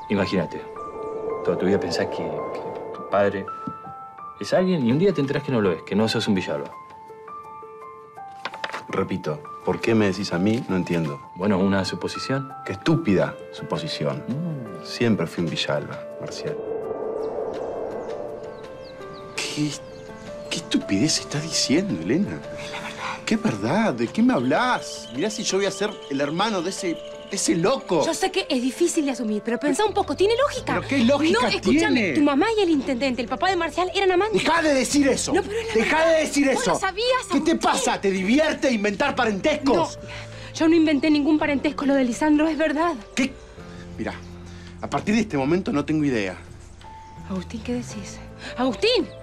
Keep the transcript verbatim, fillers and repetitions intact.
Imagínate, toda tu vida pensás que, que tu padre es alguien y un día te enterás que no lo es, que no sos un Villalba. Repito, ¿por qué me decís a mí? No entiendo. Bueno, una suposición. Qué estúpida suposición. Mm. Siempre fui un Villalba, Marcial. ¿Qué, qué estupidez estás diciendo, Elena? Es la verdad. ¿Qué verdad? ¿De qué me hablas? Mirá si yo voy a ser el hermano de ese... ¡Ese loco! Yo sé que es difícil de asumir, pero pensá un poco. ¿Tiene lógica? ¿Pero qué lógica no, escúchame, tiene? Tu mamá y el intendente, el papá de Marcial, eran amantes. ¡Deja de decir eso! No, pero es la ¡Deja verdad. de decir Vos eso! lo sabías, ¿Qué te Agustín. pasa? ¿Te divierte inventar parentescos? No, yo no inventé ningún parentesco. Lo de Lisandro es verdad. ¿Qué? Mira, a partir de este momento no tengo idea. Agustín, ¿qué decís? ¡Agustín!